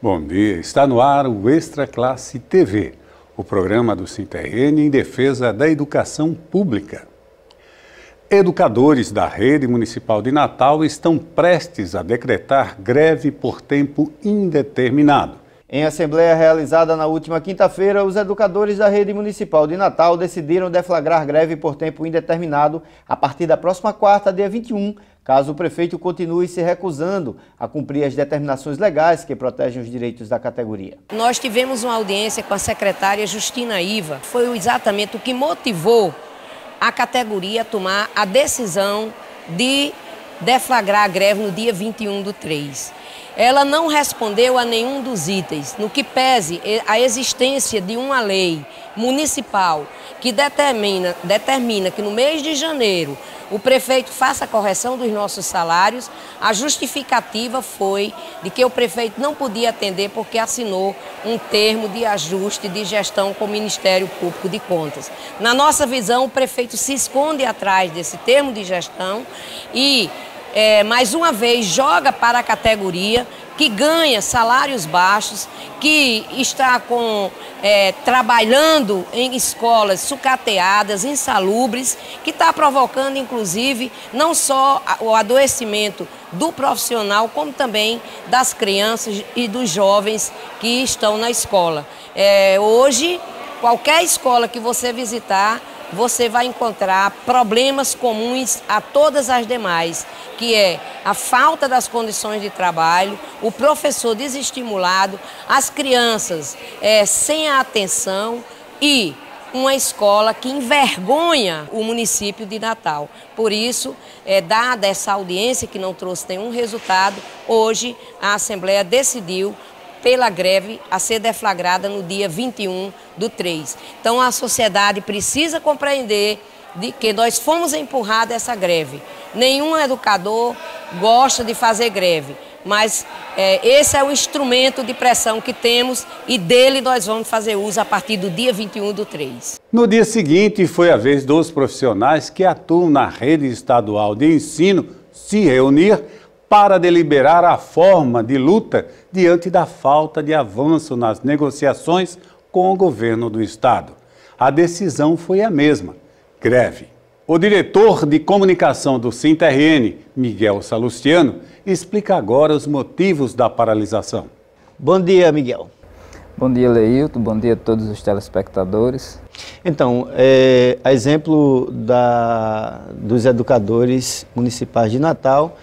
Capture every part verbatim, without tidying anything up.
Bom dia, está no ar o Extra Classe T V, o programa do SINTERN em defesa da educação pública. Educadores da Rede Municipal de Natal estão prestes a decretar greve por tempo indeterminado. Em assembleia realizada na última quinta-feira, os educadores da Rede Municipal de Natal decidiram deflagrar greve por tempo indeterminado a partir da próxima quarta, dia vinte e um, caso o prefeito continue se recusando a cumprir as determinações legais que protegem os direitos da categoria. Nós tivemos uma audiência com a secretária Justina Iva. Foi exatamente o que motivou a categoria a tomar a decisão de deflagrar a greve no dia vinte e um do três. Ela não respondeu a nenhum dos itens, no que pese a existência de uma lei municipal que determina, determina que no mês de janeiro o prefeito faça a correção dos nossos salários. A justificativa foi de que o prefeito não podia atender porque assinou um termo de ajuste de gestão com o Ministério Público de Contas. Na nossa visão, o prefeito se esconde atrás desse termo de gestão e É, mais uma vez, joga para a categoria que ganha salários baixos, que está com, é, trabalhando em escolas sucateadas, insalubres, que está provocando, inclusive, não só o adoecimento do profissional, como também das crianças e dos jovens que estão na escola. É, hoje, qualquer escola que você visitar, você vai encontrar problemas comuns a todas as demais, que é a falta das condições de trabalho, o professor desestimulado, as crianças é, sem a atenção e uma escola que envergonha o município de Natal. Por isso, é, dada essa audiência que não trouxe nenhum resultado, hoje a Assembleia decidiu pela greve a ser deflagrada no dia vinte e um do três. Então a sociedade precisa compreender de que nós fomos empurrados a essa greve. Nenhum educador gosta de fazer greve, mas é, esse é o instrumento de pressão que temos e dele nós vamos fazer uso a partir do dia vinte e um do três. No dia seguinte, foi a vez dos profissionais que atuam na rede estadual de ensino se reunir para deliberar a forma de luta diante da falta de avanço nas negociações com o governo do estado. A decisão foi a mesma: greve. O diretor de comunicação do SINTERN, Miguel Salustiano, explica agora os motivos da paralisação. Bom dia, Miguel. Bom dia, Leilton. Bom dia a todos os telespectadores. Então, é, a exemplo da, dos educadores municipais de Natal,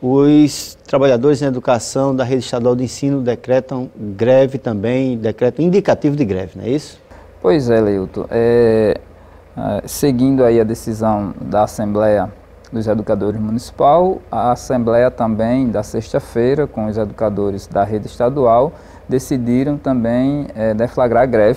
os trabalhadores em educação da rede estadual de ensino decretam greve também, decretam indicativo de greve, não é isso? Pois é, Leilton. É, é, seguindo aí a decisão da Assembleia dos Educadores Municipal, a Assembleia também, da sexta-feira, com os educadores da rede estadual, decidiram também é, deflagrar greve.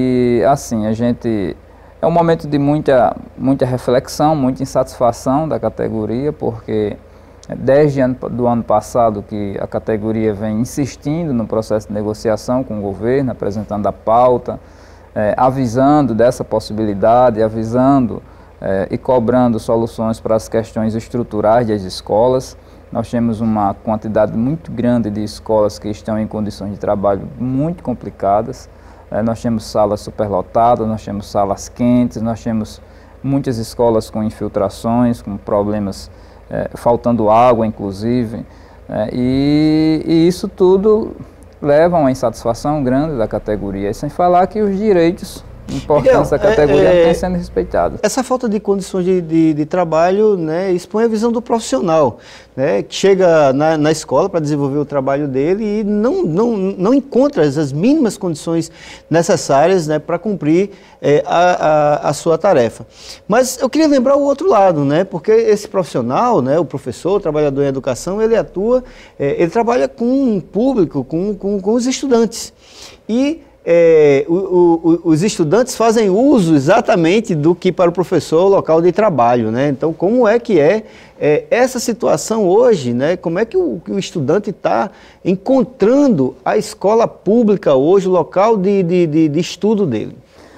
E assim, a gente... É um momento de muita, muita reflexão, muita insatisfação da categoria, porque desde o ano passado que a categoria vem insistindo no processo de negociação com o governo, apresentando a pauta, é, avisando dessa possibilidade, avisando é, e cobrando soluções para as questões estruturais das escolas. Nós temos uma quantidade muito grande de escolas que estão em condições de trabalho muito complicadas. É, nós temos salas superlotadas, nós temos salas quentes, nós temos muitas escolas com infiltrações, com problemas É, faltando água, inclusive, é, e, e isso tudo leva a uma insatisfação grande da categoria, e sem falar que os direitos importantes da categoria é, é, não têm sendo respeitados. Essa falta de condições de, de, de trabalho, né, expõe a visão do profissional, né, que chega na, na escola para desenvolver o trabalho dele e não, não, não encontra as mínimas condições necessárias, né, para cumprir é, a, a, a sua tarefa. Mas eu queria lembrar o outro lado, né, porque esse profissional, né, o professor, o trabalhador em educação, ele atua, é, ele trabalha com o público, com, com, com os estudantes. E É, o, o, os estudantes fazem uso exatamente do que para o professor o local de trabalho, né? Então, como é que é, é essa situação hoje, né? Como é que o, que o estudante está encontrando a escola pública hoje, o local de, de, de, de estudo dele?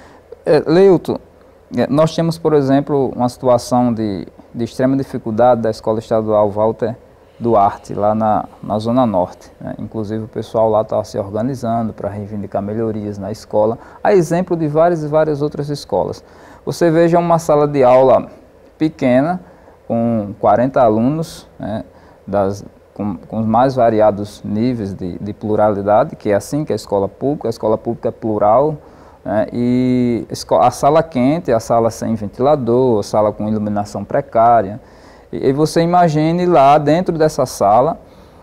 É, Leilton, nós temos, por exemplo, uma situação de, de extrema dificuldade da Escola Estadual Walter Duarte, lá na, na Zona Norte, né? Inclusive o pessoal lá está se organizando para reivindicar melhorias na escola, a exemplo de várias e várias outras escolas. Você veja uma sala de aula pequena, com quarenta alunos, né? das, com, com os mais variados níveis de, de pluralidade, que é assim que é a escola pública, a escola pública é plural, né? E a sala quente, a sala sem ventilador, a sala com iluminação precária. E você imagine lá dentro dessa sala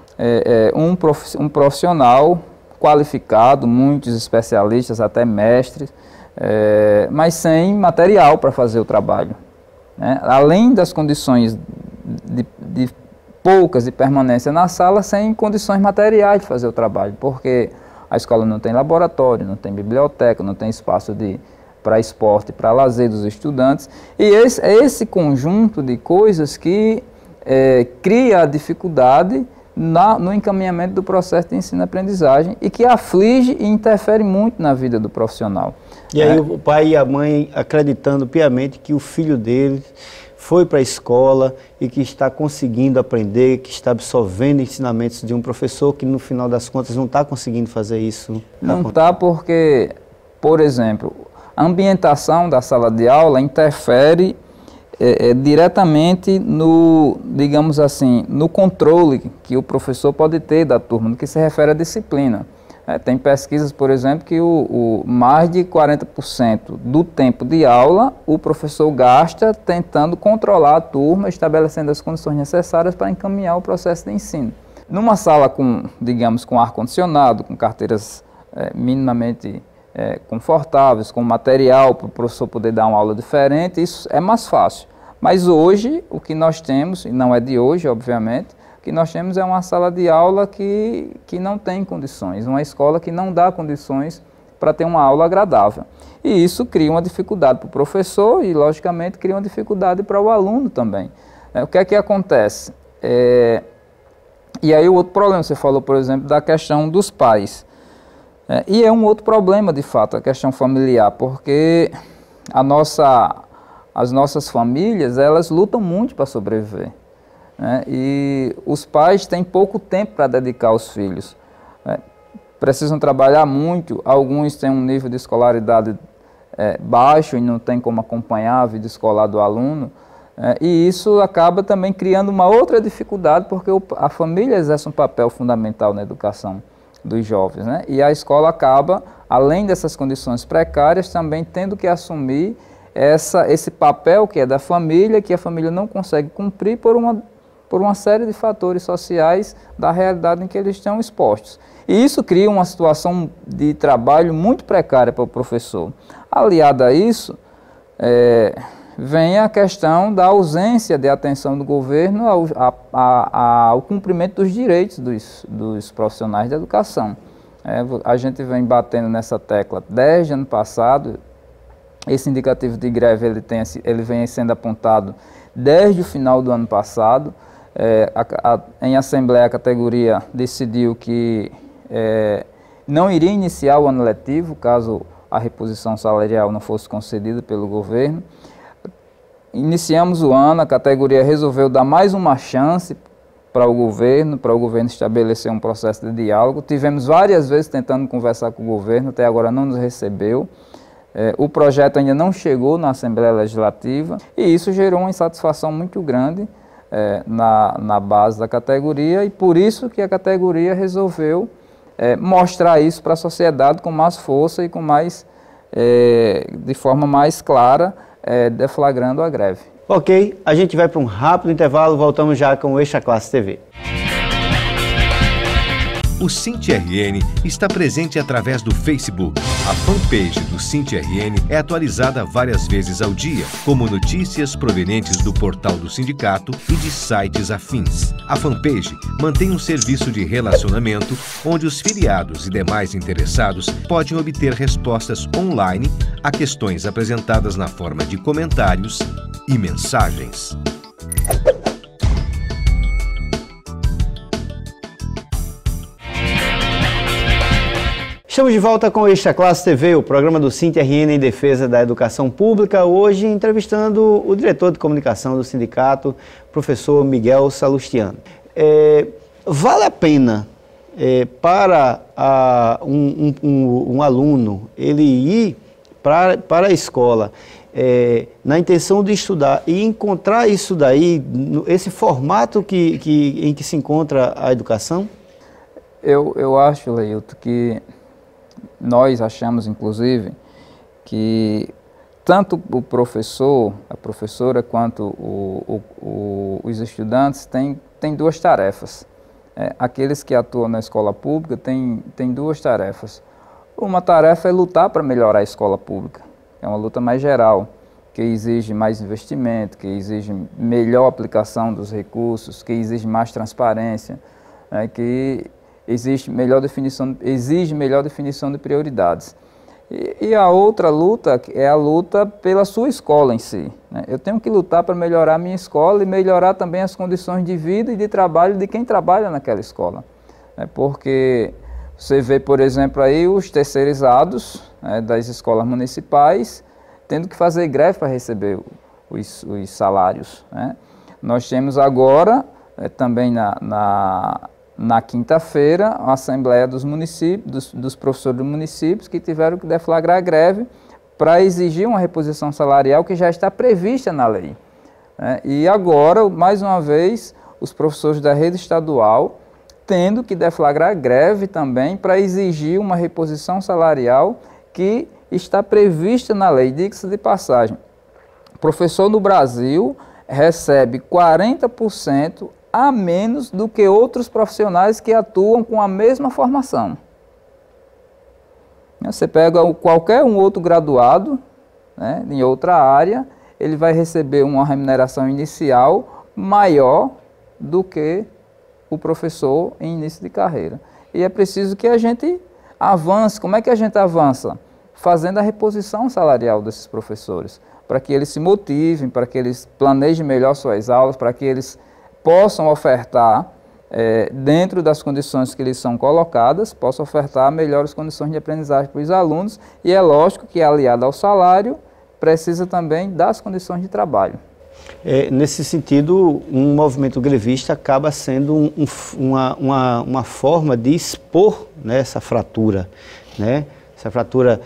é, é, um, prof, um profissional qualificado, muitos especialistas, até mestres, é, mas sem material para fazer o trabalho, né? Além das condições de, de poucas de permanência na sala, sem condições materiais de fazer o trabalho, porque a escola não tem laboratório, não tem biblioteca, não tem espaço de para esporte, para lazer dos estudantes, e esse, é esse conjunto de coisas que é, cria a dificuldade na, no encaminhamento do processo de ensino-aprendizagem e que aflige e interfere muito na vida do profissional. E aí é. o pai e a mãe acreditando piamente que o filho deles foi para a escola e que está conseguindo aprender, que está absorvendo ensinamentos de um professor que no final das contas não está conseguindo fazer isso. Não está porque, por exemplo, a ambientação da sala de aula interfere é, é, diretamente no, digamos assim, no controle que o professor pode ter da turma, no que se refere à disciplina. É, tem pesquisas, por exemplo, que o, o, mais de quarenta por cento do tempo de aula o professor gasta tentando controlar a turma, estabelecendo as condições necessárias para encaminhar o processo de ensino. Numa sala com, digamos, com ar-condicionado, com carteiras é, minimamente É, confortáveis, com material para o professor poder dar uma aula diferente, isso é mais fácil. Mas hoje, o que nós temos, e não é de hoje, obviamente, o que nós temos é uma sala de aula que, que não tem condições, uma escola que não dá condições para ter uma aula agradável. E isso cria uma dificuldade para o professor e, logicamente, cria uma dificuldade para o aluno também. É, o que é que acontece? É, e aí o outro problema, você falou, por exemplo, da questão dos pais. É, e é um outro problema, de fato, a questão familiar, porque a nossa, as nossas famílias, elas lutam muito para sobreviver, né? E os pais têm pouco tempo para dedicar aos filhos, né? Precisam trabalhar muito, alguns têm um nível de escolaridade é, baixo e não tem como acompanhar a vida escolar do aluno, é, e isso acaba também criando uma outra dificuldade, porque o, a família exerce um papel fundamental na educação dos jovens, né? E a escola acaba, além dessas condições precárias, também tendo que assumir essa, esse papel que é da família, que a família não consegue cumprir por uma, por uma série de fatores sociais da realidade em que eles estão expostos. E isso cria uma situação de trabalho muito precária para o professor. Aliado a isso, é, vem a questão da ausência de atenção do governo ao, a, a, ao cumprimento dos direitos dos, dos profissionais da educação. É, a gente vem batendo nessa tecla desde ano passado. Esse indicativo de greve ele, tem, ele vem sendo apontado desde o final do ano passado. É, a, a, em assembleia, a categoria decidiu que é, não iria iniciar o ano letivo, caso a reposição salarial não fosse concedida pelo governo. Iniciamos o ano, a categoria resolveu dar mais uma chance para o governo, para o governo estabelecer um processo de diálogo. Tivemos várias vezes tentando conversar com o governo, até agora não nos recebeu. É, o projeto ainda não chegou na Assembleia Legislativa e isso gerou uma insatisfação muito grande é, na, na base da categoria, e por isso que a categoria resolveu é, mostrar isso para a sociedade com mais força e com mais, é, de forma mais clara, É, deflagrando a greve. Ok, a gente vai para um rápido intervalo, voltamos já com o Extra Classe T V. O Sint R N está presente através do Facebook. A fanpage do Sint R N é atualizada várias vezes ao dia, como notícias provenientes do portal do sindicato e de sites afins. A fanpage mantém um serviço de relacionamento onde os filiados e demais interessados podem obter respostas online a questões apresentadas na forma de comentários e mensagens. Estamos de volta com o Extra Classe T V, o programa do Sint R N em defesa da educação pública, hoje entrevistando o diretor de comunicação do sindicato, professor Miguel Salustiano. é, vale a pena é, para a, um, um, um, um aluno ele ir pra, para a escola é, na intenção de estudar e encontrar isso daí, esse formato que, que, em que se encontra a educação? Eu, eu acho, Leilton, que nós achamos, inclusive, que tanto o professor, a professora, quanto o, o, o, os estudantes têm, têm duas tarefas. É, aqueles que atuam na escola pública têm, têm duas tarefas. Uma tarefa é lutar para melhorar a escola pública. É uma luta mais geral, que exige mais investimento, que exige melhor aplicação dos recursos, que exige mais transparência, né, que exige melhor definição, exige melhor definição de prioridades. E, e a outra luta é a luta pela sua escola em si, né? Eu tenho que lutar para melhorar a minha escola e melhorar também as condições de vida e de trabalho de quem trabalha naquela escola, né? Porque você vê, por exemplo, aí os terceirizados, né, das escolas municipais tendo que fazer greve para receber os, os salários, né? Nós temos agora, é, também na, na, na quinta-feira, a Assembleia dos municípios, dos, dos professores dos municípios que tiveram que deflagrar greve para exigir uma reposição salarial que já está prevista na lei, né? E agora, mais uma vez, os professores da rede estadual tendo que deflagrar greve também para exigir uma reposição salarial que está prevista na lei. Diga-se de passagem, o professor no Brasil recebe quarenta por cento a menos do que outros profissionais que atuam com a mesma formação. Você pega qualquer um outro graduado, né, em outra área, ele vai receber uma remuneração inicial maior do que o professor em início de carreira. E é preciso que a gente avance. Como é que a gente avança? Fazendo a reposição salarial desses professores, para que eles se motivem, para que eles planejem melhor suas aulas, para que eles possam ofertar, é, dentro das condições que eles são colocadas, possam ofertar melhores condições de aprendizagem para os alunos. E é lógico que, aliado ao salário, precisa também das condições de trabalho. É, nesse sentido, um movimento grevista acaba sendo um, um, uma, uma, uma forma de expor, né, essa fratura, né? Essa fratura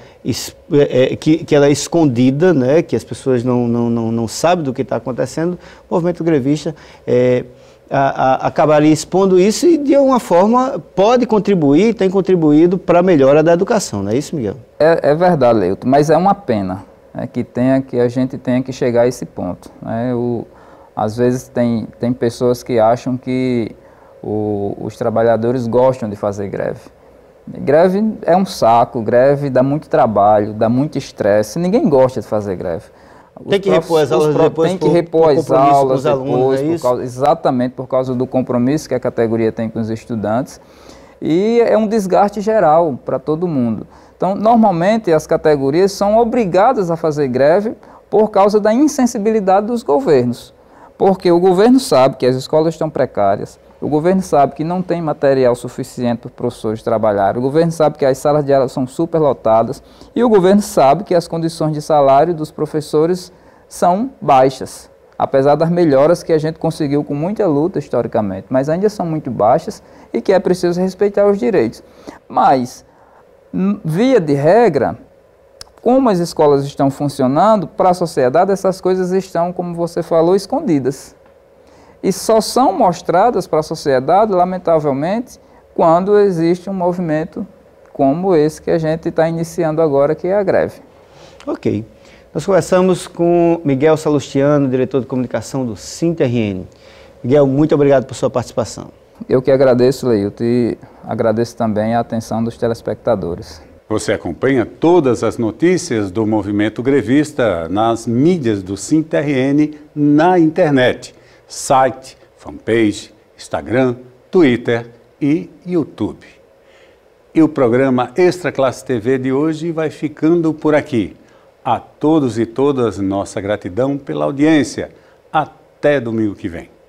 é, que, que ela é escondida, né, que as pessoas não, não, não, não sabem do que está acontecendo. O movimento grevista é, a, a, acabaria expondo isso e, de alguma forma, pode contribuir, tem contribuído para a melhora da educação, não é isso, Miguel? É, é verdade, Leilton, mas é uma pena. É que, tenha, que a gente tenha que chegar a esse ponto, né? O, às vezes tem, tem pessoas que acham que o, os trabalhadores gostam de fazer greve. Greve é um saco, greve dá muito trabalho, dá muito estresse, ninguém gosta de fazer greve. Tem que repor as aulas depois. Tem que repor as aulas depois, por causa, exatamente por causa do compromisso que a categoria tem com os estudantes. E é um desgaste geral para todo mundo. Então, normalmente, as categorias são obrigadas a fazer greve por causa da insensibilidade dos governos. Porque o governo sabe que as escolas estão precárias, o governo sabe que não tem material suficiente para os professores trabalharem, o governo sabe que as salas de aula são superlotadas e o governo sabe que as condições de salário dos professores são baixas, apesar das melhoras que a gente conseguiu com muita luta historicamente, mas ainda são muito baixas e que é preciso respeitar os direitos. Mas, via de regra, como as escolas estão funcionando, para a sociedade essas coisas estão, como você falou, escondidas. E só são mostradas para a sociedade, lamentavelmente, quando existe um movimento como esse que a gente está iniciando agora, que é a greve. Ok. Nós conversamos com Miguel Salustiano, diretor de comunicação do SINT-R N. Miguel, muito obrigado por sua participação. Eu que agradeço, Leilton, e agradeço também a atenção dos telespectadores. Você acompanha todas as notícias do movimento grevista nas mídias do SINT-R N na internet. Site, fanpage, Instagram, Twitter e YouTube. E o programa Extra Classe T V de hoje vai ficando por aqui. A todos e todas, nossa gratidão pela audiência. Até domingo que vem.